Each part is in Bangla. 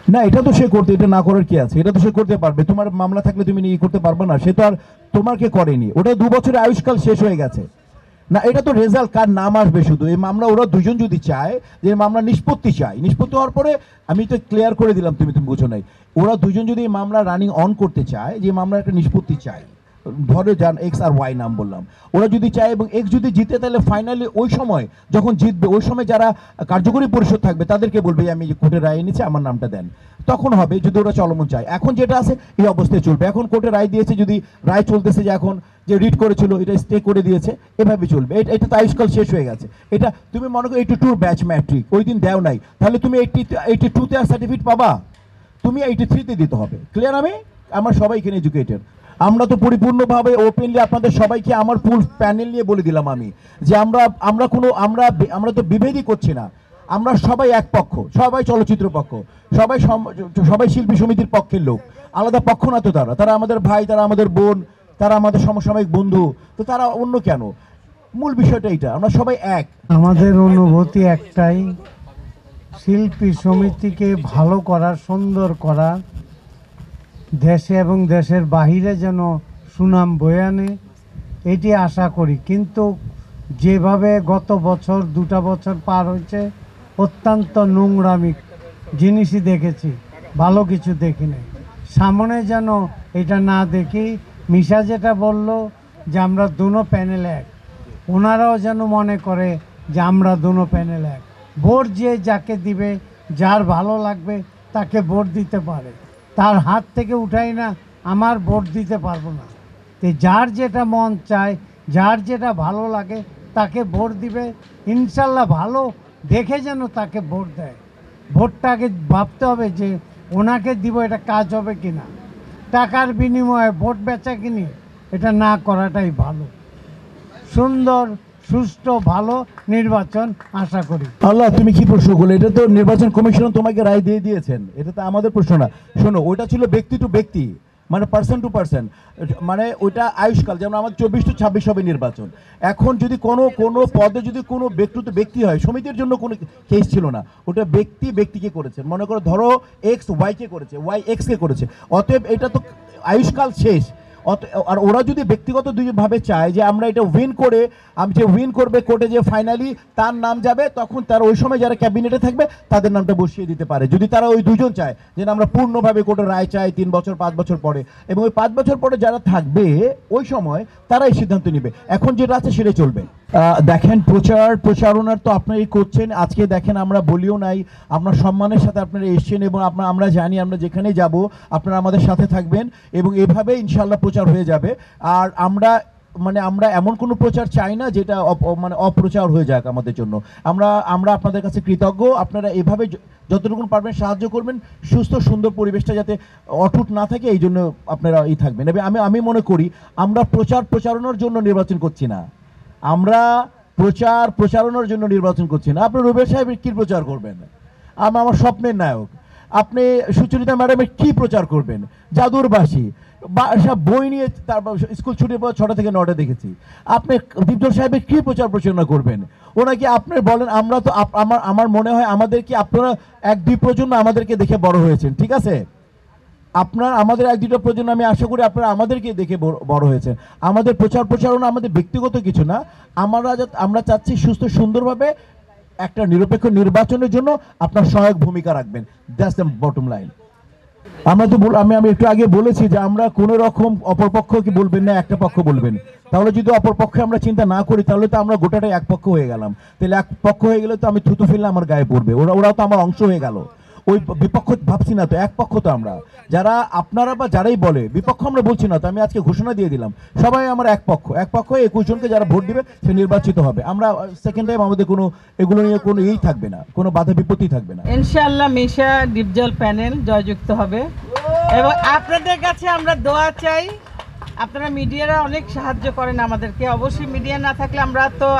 না, এটা তো সে করতে, এটা না করার কি আছে, এটা তো সে করতে পারবে। তোমার মামলা থাকলে তুমি নিয়ে করতে পারবে না, সে তো আর তোমাকে করেনি, ওটা 2 বছরের আয়ুষ্কাল শেষ হয়ে গেছে। না, এটা তো রেজাল্ট কার নাম আসবে শুধু এই মামলা, ওরা দুজন যদি চায় যে মামলা নিষ্পত্তি চায়, নিষ্পত্তি হওয়ার পরে আমি তো ক্লিয়ার করে দিলাম, তুমি বুঝো নাই, ওরা দুজন যদি এই মামলা রানিং অন করতে চায়, যে মামলার একটা নিষ্পত্তি চায়, ধরে যান এক্স আর ওয়াই নাম বললাম, ওরা যদি চায় এবং এক্স যদি জিতে, তাহলে ফাইনালি ওই সময় যখন জিতবে, ওই সময় যারা কার্যকরী পরিষদ থাকবে তাদেরকে বলবে আমি যে কোর্টের রায় এনেছি, আমার নামটা দেন, তখন হবে যদি ওরা চলমান চায়। এখন যেটা আছে এই অবস্থায় চলবে। এখন কোর্টে রায় দিয়েছে, যদি রায় চলতেছে যে এখন যে রিট করেছিল এটা স্টে করে দিয়েছে, এভাবে চলবে। এটা তো আয়ুষ্কাল শেষ হয়ে গেছে। এটা তুমি মনে করো 82 ব্যাচ ম্যাট্রিক ওই দিন দেও নাই, তাহলে তুমি 82-তে আর সার্টিফিকেট পাবা, তুমি 83-তে দিতে হবে। ক্লিয়ার? আমার সবাই এখানে এডুকেটেড, আমরা তো পরিপূর্ণভাবে ওপেনলি আপনাদের সবাইকে আমার ফুল প্যানেল নিয়ে বলে দিলাম আমি যে আমরা তো বিভেদই করছি না, আমরা সবাই এক পক্ষ, সবাই চলচ্চিত্র পক্ষ, সবাই শিল্পী সমিতির পক্ষের লোক, আলাদা পক্ষ না তো, তারা আমাদের ভাই, তারা আমাদের বোন, তারা আমাদের সমসাময়িক বন্ধু, তো তারা অন্য কেন? মূল বিষয়টা এইটা, আমরা সবাই এক। আমাদের অনুভূতি একটাই, শিল্পী সমিতিকে ভালো করা, সুন্দর করা, দেশে এবং দেশের বাহিরে যেন সুনাম বয়ে আনে, এটি আশা করি। কিন্তু যেভাবে গত বছর 2টা বছর পার হয়েছে, অত্যন্ত নোংরামি জিনিসই দেখেছি, ভালো কিছু দেখি নাই। সামনে যেন এটা না দেখি। মিশা যেটা বলল যে আমরা দুনো প্যানেল এক, ওনারাও যেন মনে করে যে আমরা দুনো প্যানেল এক। ভোট যে যাকে দিবে, যার ভালো লাগবে তাকে ভোট দিতে পারে, তার হাত থেকে উঠাই না আমার ভোট দিতে পারবো না। তো যার যেটা মন চায়, যার যেটা ভালো লাগে তাকে ভোট দিবে। ইনশাল্লাহ ভালো দেখে যেন তাকে ভোট দেয়। ভোটটা আগে ভাবতে হবে যে ওনাকে দিব, এটা কাজ হবে কি না। টাকার বিনিময়ে ভোট বেচা কিনি, এটা না করাটাই ভালো। সুন্দর সুষ্ঠু ভালো নির্বাচন আশা করি। আল্লাহ, তুমি কি প্রশ্ন করলে? এটা তো নির্বাচন কমিশন তোমাকে রায় দিয়ে দিয়েছেন, এটা তো আমাদের প্রশ্ন না। শোনো, ওটা ছিল ব্যক্তি টু ব্যক্তি, মানে পার্সন টু পার্সন, মানে ওইটা আয়ুষ্কাল, যেমন আমাদের 24 to 26 হবে নির্বাচন। এখন যদি কোনো পদে যদি কোনো ব্যক্তি তো ব্যক্তি হয়, সমিতির জন্য কোনো কেস ছিল না, ওটা ব্যক্তিকে করেছে। মনে করো ধরো এক্স ওয়াইকে করেছে, ওয়াই এক্সকে করেছে, অতএব এটা তো আয়ুষ্কাল শেষ। আর ওরা যদি ব্যক্তিগত দুইভাবে চায় যে আমরা এটা উইন করে, আমি যে উইন করবে কোর্টে, যে ফাইনালি তার নাম যাবে, তখন তারা ওই সময় যারা ক্যাবিনেটে থাকবে তাদের নামটা বসিয়ে দিতে পারে, যদি তারা ওই দুজন চায় যে আমরা পূর্ণভাবে কোর্টের রায় চাই 3 বছর 5 বছর পরে, এবং ওই 5 বছর পরে যারা থাকবে ওই সময় তারাই সিদ্ধান্ত নেবে। এখন যেটা আছে সেটাই চলবে। দেখেন, প্রচারণার তো আপনারাই করছেন। আজকে দেখেন আমরা বলিও নাই, আপনার সম্মানের সাথে আপনারা এসছেন, এবং আমরা জানি আমরা যেখানেই যাব আপনারা আমাদের সাথে থাকবেন, এবং এভাবে ইনশাল্লাহ প্রচার হয়ে যাবে। আর আমরা এমন কোনো প্রচার চাই না যেটা অপ্রচার হয়ে যাক আমাদের জন্য। আমরা আপনাদের কাছে কৃতজ্ঞ, আপনারা এভাবে যতটুকু পারবেন সাহায্য করবেন, সুস্থ সুন্দর পরিবেশটা যাতে অটুট না থাকে, এই জন্য আপনারা থাকবেন। আমি মনে করি আমরা প্রচারণার জন্য নির্বাচন করছি না, আমরা প্রচারণার জন্য নির্বাচন করছি না। আপনি রুবেল সাহেবের কি প্রচার করবেন? আমার স্বপ্নের নায়ক। আপনি সুচরিতা ম্যাডামের কি প্রচার করবেন? জাদুরবাসী সব বই নিয়ে, তারপর স্কুল ছুটির পর 6টা থেকে 9টা দেখেছি। আপনি দীপ্ত সাহেবের কি প্রচারণা করবেন? ওনাকে আপনি বলেন, আমরা তো আমার মনে হয় আমাদেরকে আপনারা 1-2 প্রজন্ম আমাদেরকে দেখে বড় হয়েছেন, ঠিক আছে? আমাদের 1-2টা প্রজন্ম, আমি আশা করি আপনারা আমাদেরকে দেখে বড় হয়েছেন। আমাদের প্রচারণা আমাদের ব্যক্তিগত কিছু না, আমরা চাচ্ছি সুস্থ সুন্দরভাবে একটা নিরপেক্ষ নির্বাচনের জন্য আপনার সহায়ক ভূমিকা রাখবেন। That's the bottom line. আমি একটু আগে বলেছি যে আমরা কোনো রকম অপরপক্ষকে বলবেন না, একটা পক্ষ বলবেন। তাহলে যদি অপরপক্ষে আমরা চিন্তা না করি, তাহলে তো আমরা গোটাটাই এক পক্ষ হয়ে গেলাম। তাহলে এক পক্ষ হয়ে গেলে তো আমি থুতু ফেললে আমার গায়ে পড়বে, ওরাও তো আমার অংশ হয়ে গেল। ওই বিপক্ষ ভাবছি না তো, এক পক্ষ তো আমরা। যারা আপনারা বা যারাই বলে বিপক্ষ আমরা বলছি না তো, আমি আজকে ঘোষণা দিয়ে দিলাম সবাই আমার এক পক্ষ। 21 জনকে যারা ভোট দিবে সে নির্বাচিত হবে। আমরা সেকেন্ড টাইম আমাদের কোনো এগুলো নিয়ে কোনো থাকবে না, কোনো বাধা বিপত্তি থাকবে না। ইনশাআল্লাহ মিশা ডিপজল প্যানেল জয়যুক্ত হবে, এবং আপনাদের কাছে আমরা দোয়া চাই। আপনারা মিডিয়ারা অনেক সাহায্য করেন আমাদেরকে, অবশ্যই মিডিয়া না থাকলে আমরা তো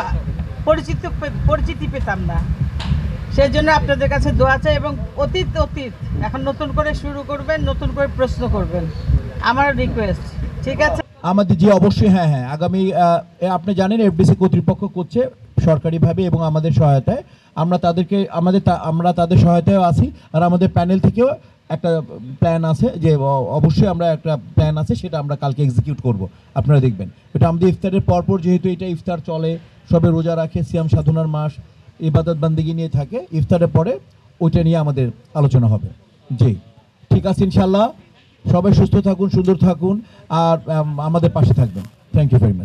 পরিচিতি পেতাম না। সেই জন্য আপনাদের কাছে দোয়া চাই, এবং অতীত এখন নতুন করে শুরু করবেন, নতুন করে প্রশ্ন করবেন, আমার রিকোয়েস্ট, ঠিক আছে? আমাদের যে অবশ্যই হ্যাঁ, আগামী আপনি জানেন এফডিসি কর্তৃপক্ষ করছে সরকারিভাবে এবং আমাদের সহায়তায়। আমরা তাদের সহায়তায় আছি, আর আমাদের প্যানেল থেকেও একটা প্ল্যান আছে যে অবশ্যই আমরা একটা প্ল্যান আছে, সেটা আমরা কালকে এক্সিকিউট করব, আপনারা দেখবেন। এটা আমাদের ইফতারের পরপর, যেহেতু এটা ইফতার চলে, সবে রোজা রাখে, সিয়াম সাধনার মাস, ইবাদত বান্দিগি নিয়ে থাকে, ইফতারের পরে ওইটা নিয়ে আমাদের আলোচনা হবে। জি, ঠিক আছে, ইনশাল্লাহ। সবাই সুস্থ থাকুন, সুন্দর থাকুন, আর আমাদের পাশে থাকবেন। Thank you very much.